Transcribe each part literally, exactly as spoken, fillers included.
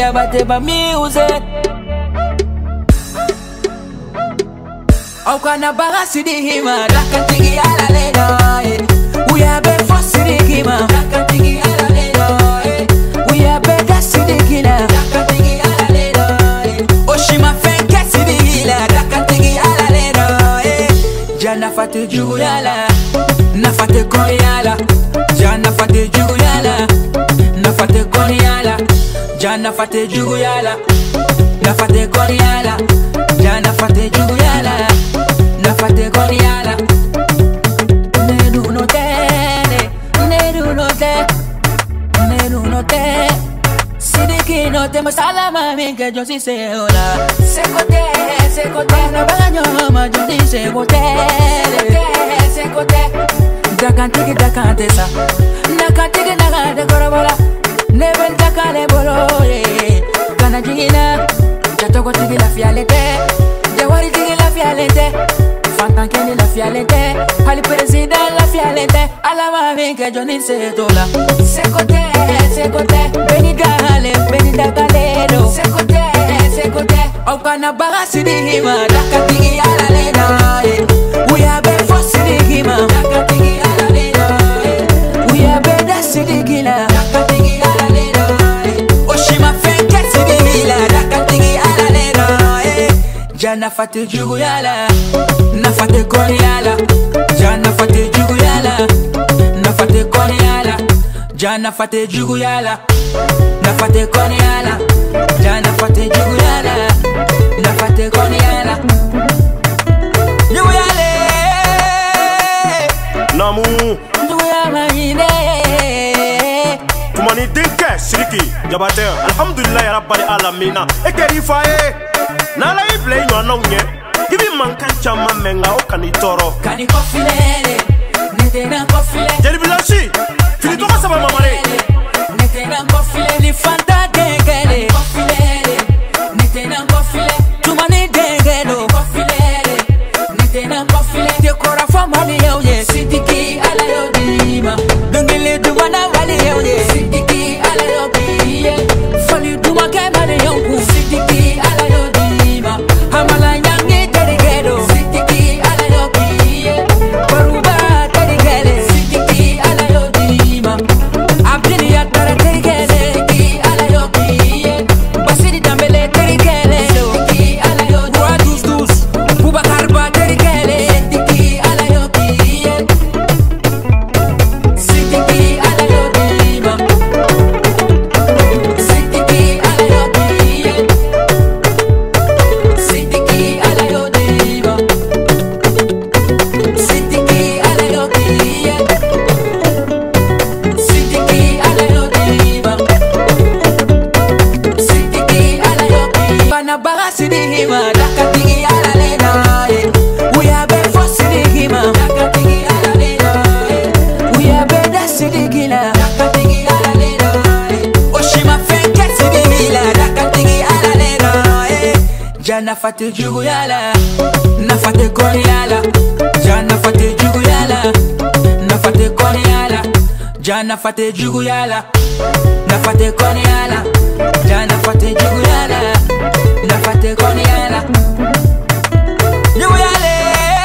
ya bate ba music. Au kana baga sidi hima dakatigi ala lena. We are be for sidi hima dakatigi ala lena. We are be da sidi kila dakatigi ala lena. Oshima fenke sidi hila dakatigi ala lena. Jana fate jugu yala, na fate koni yala. Jana fate jugu yala, na fate koni yala. Jana fate jugu yala, na fate koni yala. Jana fate jugu yala, na fate koni yala. Neru no te, neru no te, neru no te. Sidiki no te masala mami que yo sí sé hola. Secote, secote, no bagaño ma yo sí sé bote. Secote, secote. Dakantiki dakante sa, dakantiki dakante korobola. Never dakane bolo ye. Kana jina, jatoko tiki la fialete, jawari tiki la fialete. Fantan keni la fialete, hali president la fialete. Ala mami que yo ni sé tola. Secote, secote, benida hale, benida galero. Secote, secote, au kana baga sidi hima, dakatiki ala lena. We are be for sidi hima, dakatiki ala lena. We are be da sidi gila, dakatiki ala lena. Oshima fenke sidi gila, dakatiki ala lena. Jana fate jugu yala, na fate koni yala. Jana fate jugu yala, na fate koni yala. Jana fate jugu yala, na fate koni yala. Jana fate jugu yala, na fate koni yala. Jugu yale, Namu jugu yama ine. Tumani dinke siriki jabate alhamdulillah ya rabbal alamina ekeri faye nala ible nyo anonye ibi mankan chama menga o kanitoro Kani kofilele, nete na kofile. jeli bilashi fili to kasaba mamare Nete na kofile, ni fanta dengele. Kofilele, nete na kofile. Tumani dengelo. Kofilele, nete na kofile. Dekora famali yoye, sidiki ala yodima. Dengele dumana wali yoye, sidiki ala yodiye. Fali duma kemale yonku, sidiki ala yodima. Hamala nyangi terigelo, sidiki ala yodiye. Baruba terigele, sidiki ala yodima. Abdini ya tara terigele, sidiki ala yodiye. Basiri dambele terigele, sidiki ala yodiye. Roi douze douze, Boubacar Ba terigele, sidiki ala yodiye. Sidiki ala yodima. Sidiki ala yodiye. Sidiki ala yodima. Sidiki ala yodiye. Sidiki ala yodima. Sidiki ala yodima. Bana baga sidihima, dakatigi ala lena. We are be for sidihima, dakatigi ala lena. We are be da sidigila, dakatigi ala lena. Oshima fenke sidigila, dakatigi ala lena. Jana fate jugu yala, na fate koni yala. Jana fate jugu yala, na fate koni yala. Jana fate jugu yala, na fate koni yala. Jana fate jugu yala, na fate koni yala. Jugu yale,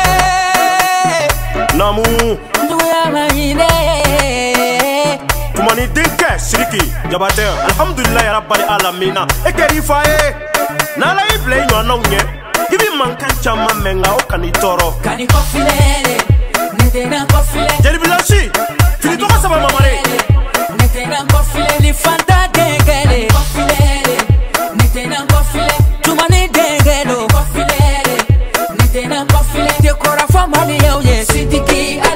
Namu jugu yama ine. Tumani dinke siriki jabate alhamdulillah ya rabbal alamina ekeri faye nala ible nyo anonye ibi mankan chama menga o kanitoro Kani kofilele, nete na kofile. jeli bilashi fili to kasaba mamare Nete na kofile, ni fanta dengele. Kofilele, nete na kofile. Tumani dengelo. Kofilele, nete na kofile. Dekora famali yoye, sidiki